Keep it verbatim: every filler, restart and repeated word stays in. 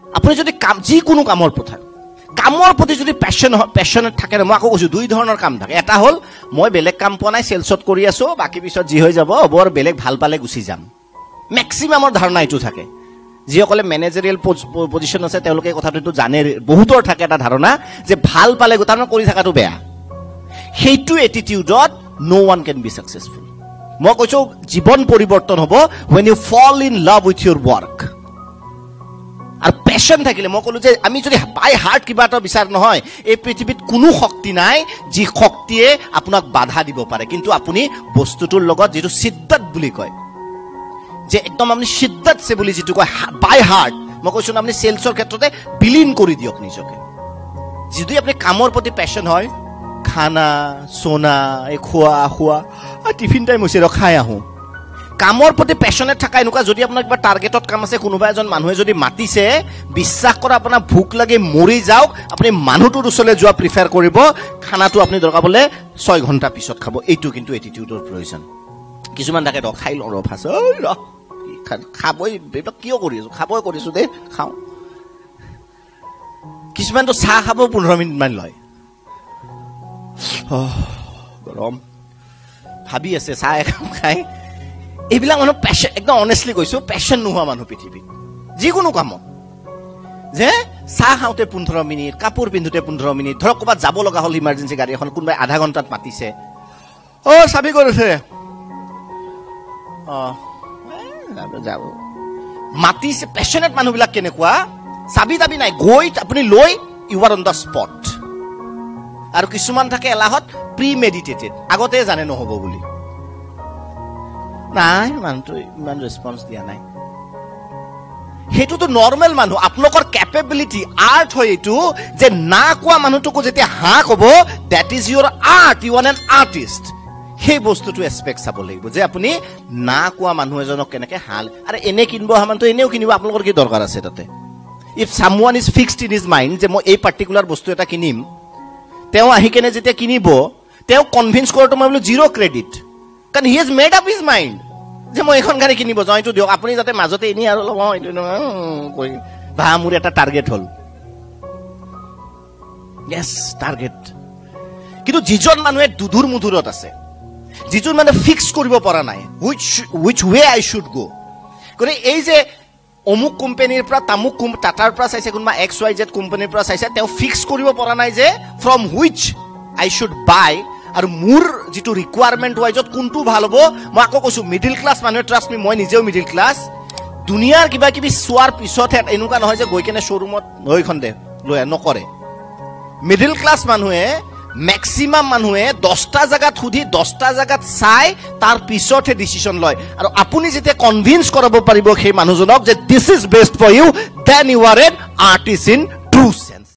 আপুনি যদি কাম যিকোনো কামৰ কথা কামৰ প্ৰতি যদি প্যাশন প্যাশনেট থাকে মই আকৌ কৈছো দুই ধৰণৰ কাম থাকে এটা হল মই বেলেগ কাম পোৱা নাই সেলছত কৰি আছো বাকি পিছত যি হৈ যাব বৰ বেলেগ ভাল পালে গুছি যাম ম্যাক্সিমামৰ ধাৰণা এটো থাকে যিসকলে ম্যানেজাৰিয়েল পজিশন আছে তেওঁলোকে কথাটো জানে বহুতৰ থাকে এটা ধাৰণা যে ভাল পালে গোটানো কৰি থাকাটো বেয়া সেইটো এটিটিউডত no one can be successful মই কৈছো জীৱন পৰিৱৰ্তন হ'ব when you fall in love with your work আর প্যাশন থাকিলে মই কলো যে আমি যদি বাই হার্ট কিবা এটা বিচাৰ নহয় এই পৃথিৱীত কোনো শক্তি নাই যি শক্তিয়ে আপোনাক বাধা দিব পাৰে কিন্তু আপুনি বস্তুটোৰ লগত যেটো সিদ্ধত বুলি কয় যে একদম আপুনি সিদ্ধত সে বুলি যেটো কয় বাই হার্ট মই কৈছো আপুনি সেলছৰ ক্ষেত্ৰতে বিলীন কৰি দিয়ক নিজকে যদি আপুনি কামৰ প্ৰতি প্যাশন হয় খানা সোনা এ খোৱা খোৱা আর টিফিন টাইম হৈছে ৰখাই আহো কামৰ প্ৰতি প্যাশনেট থাকা এনুকা যদি আপোনাৰ কিবা টাৰ্গেটত কাম আছে কোনোবা এজন মানুহে যদি মাতিছে বিশ্বাস কৰা আপোনাৰ ভুক লাগে মৰি যাওক আপুনি মানুহটোৰ ওচৰলৈ যোৱা প্ৰিফাৰ কৰিব খানাটো আপুনি দৰকাৰ বলে ছয় ঘণ্টা পিছত খাব এইটো কিন্তু এটিটিউডৰ প্ৰয়োজন কিছুমান থাকে ৰখাই ল ৰফাছ ঐ ৰ খাবই বেটা কিয় কৰিছো খাবই কৰিছো দে খাও কিছুমান তো চাহ খাব পোন্ধৰ মিনিট মান লয় গৰম ভাবি আছে চাহ একাপ খাই এইবিলাক মানুহ প্যাশন একদম অনেস্টলি কৈছো প্যাশন নোহোৱা মানুহ পৃথিৱীত যিকোনো কাম যে চাহ খাওঁতে পোন্ধৰ মিনিট কাপোৰ পিন্ধোতে পোন্ধৰ মিনিট ধৰক ক'ৰবাত যাব লগা হ'ল ইমাৰ্জেন্সি গাড়ী এখন কোনোবাই আধা ঘণ্টাত মাতিছে অ চাবি কৰিছে অ যাব মাতিছে প্যাশনেট মানুহবিলাক কেনেকুৱা চাবি দাবি নাই গৈ আপুনি লৈ you are on the spot আৰু কিছুমান থাকে এলাহত প্ৰি মেডিটেটেড আগতে জানে নহব বুলি নাই মানুহটো ইমান ৰেসপন্স দিয়া নাই হেতুটো নরমাল মানুহ আপোনাকৰ ক্যাপাবিলিটি আৰ্ট হয় এটো যে না কোৱা মানুহটোকো যেতিয়া হা কব that is your art you are an artist সেই বস্তুটো এসপেক্ট চাব লাগিব যে আপুনি না কোৱা মানুহ এজনক কেনেকে হাল আৰে এনে কিনব হামানটো এনেও কিনিব আপোনালোকৰ কি দৰকাৰ আছে তাতে if someone is fixed in his mind যে মই এই পাৰ্টিকুলাৰ বস্তু এটা কিনিম তেও আহি কেনে যেতিয়া কিনিব তেও কনভিন্স কৰাটো মই বলো জিৰো ক্ৰেডিট কাৰণ he has made up his mind যে মই এখন গাড়ী কিনিব যাওঁ এইটো দিয়ক আপুনি যাতে মাজতে এনি আৰু লব এইটো কই ভা মোৰ এটা টাৰ্গেট হল ইয়েস টাৰ্গেট কিন্তু যিজন মানুহে দুধুৰ মুধুৰত আছে যিজন মানে ফিক্স কৰিব পৰা নাই which which way I should go কৰে এই যে অমুক কোম্পানীৰ পৰা তামুক টাটাৰ পৰা চাইছে কোনবা এক্স ওয়াই জেড কোম্পানীৰ পৰা চাইছে তেও ফিক্স কৰিব পৰা নাই যে from which I should buy আৰু মোৰ যেটো ৰিকোয়াৰমেন্ট ওয়াইজত কোনটো ভাল হ'ব মই আকৌ কৈছো মিডল ক্লাস মানুহে ট্ৰাষ্ট মি মই নিজেও মিডল ক্লাস দুনিয়াৰ কিবা কিবি সোৱাৰ পিছত এনেকুৱা নহয় যে গৈ কেনে শ্বৰুমত নৈখন দে লৈ নকৰে মিডল ক্লাস মানুহে ম্যাক্সিমাম মানুহে দহটা জায়গাত খুদি দহটা জায়গাত চাই তাৰ পিছতহে ডিসিশন লয় আৰু আপুনি যেতিয়া কনভিন্স কৰাব পাৰিব সেই মানুহজনক যে this is best for you then you are an artist in true sense